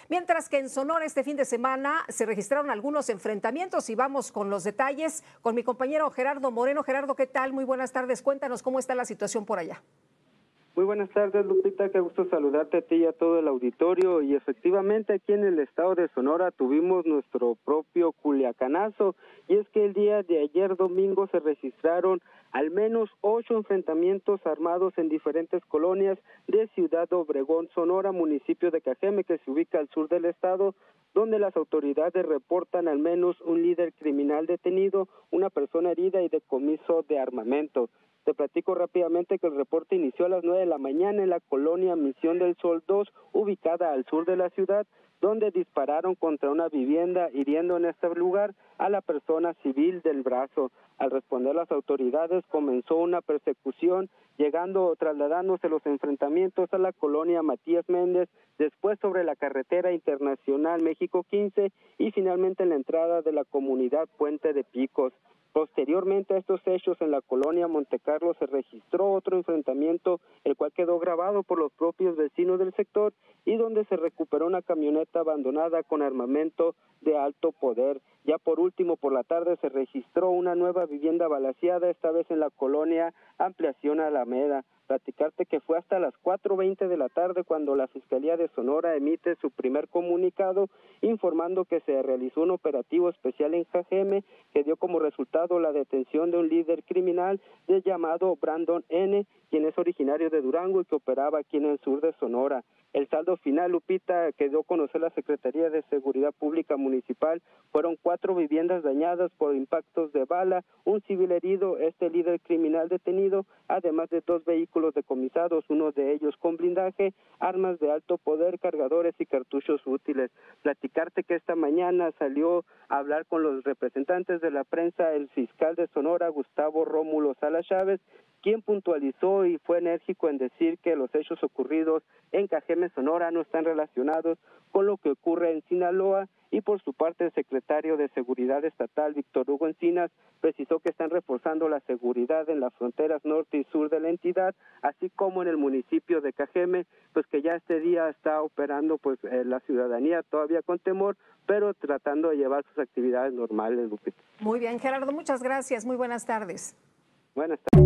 Mientras que en Sonora este fin de semana se registraron algunos enfrentamientos y vamos con los detalles con mi compañero Gerardo Moreno. Gerardo, ¿qué tal? Muy buenas tardes. Cuéntanos cómo está la situación por allá. Muy buenas tardes, Lupita, qué gusto saludarte a ti y a todo el auditorio. Y efectivamente aquí en el estado de Sonora tuvimos nuestro propio culiacanazo, y es que el día de ayer domingo se registraron al menos 8 enfrentamientos armados en diferentes colonias de Ciudad Obregón, Sonora, municipio de Cajeme, que se ubica al sur del estado, donde las autoridades reportan al menos un líder criminal detenido, una persona herida y decomiso de armamento. Te platico rápidamente que el reporte inició a las 9 de la mañana en la colonia Misión del Sol 2, ubicada al sur de la ciudad, donde dispararon contra una vivienda, hiriendo en este lugar a la persona civil del brazo. Al responder las autoridades, comenzó una persecución, trasladándose los enfrentamientos a la colonia Matías Méndez, después sobre la carretera internacional México 15 y finalmente en la entrada de la comunidad Puente de Picos. Posteriormente a estos hechos en la colonia Montecarlo se registró otro enfrentamiento, el cual quedó grabado por los propios vecinos del sector y donde se recuperó una camioneta abandonada con armamento de alto poder. Ya por último, por la tarde se registró una nueva vivienda balaceada, esta vez en la colonia Ampliación Alameda. Platicarte que fue hasta las 4:20 de la tarde cuando la Fiscalía de Sonora emite su primer comunicado informando que se realizó un operativo especial en Cajeme que dio como resultado la detención de un líder criminal llamado Brandon N., quien es originario de Durango y que operaba aquí en el sur de Sonora. El saldo final, Lupita, que dio a conocer la Secretaría de Seguridad Pública Municipal, fueron 4 viviendas dañadas por impactos de bala, un civil herido, este líder criminal detenido, además de 2 vehículos decomisados, uno de ellos con blindaje, armas de alto poder, cargadores y cartuchos útiles. Platicarte que esta mañana salió a hablar con los representantes de la prensa el fiscal de Sonora, Gustavo Rómulo Salas Chávez, quien puntualizó y fue enérgico en decir que los hechos ocurridos en Cajeme, Sonora, no están relacionados con lo que ocurre en Sinaloa. Y por su parte el secretario de Seguridad Estatal, Víctor Hugo Encinas, precisó que están reforzando la seguridad en las fronteras norte y sur de la entidad, así como en el municipio de Cajeme, pues que ya este día está operando la ciudadanía todavía con temor, pero tratando de llevar sus actividades normales, Lupita. Muy bien, Gerardo, muchas gracias, muy buenas tardes. Buenas tardes.